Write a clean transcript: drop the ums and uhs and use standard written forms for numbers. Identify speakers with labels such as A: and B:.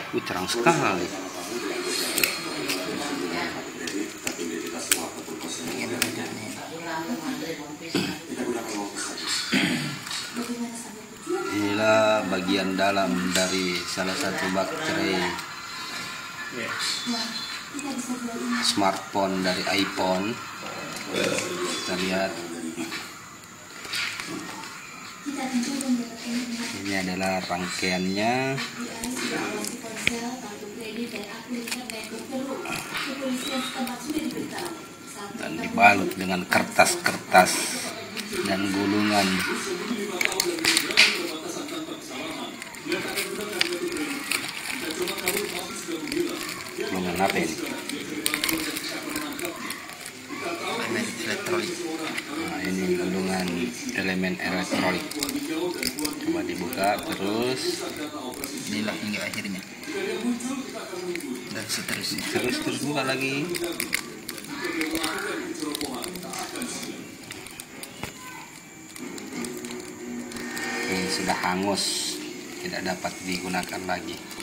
A: Terang sekali. Inilah bagian dalam dari salah satu baterai smartphone dari iPhone. Kita lihat. Ini adalah rangkaiannya. Dan dibalut dengan kertas-kertas dan gulungan. Gulungan apa ini?
B: Elemen elektronik.
A: Nah, ini gulungan elemen elektronik. Coba dibuka terus.
B: Inilah hingga akhirnya. Dan seterusnya.
A: Terus buka lagi. Ini sudah hangus, tidak dapat digunakan lagi.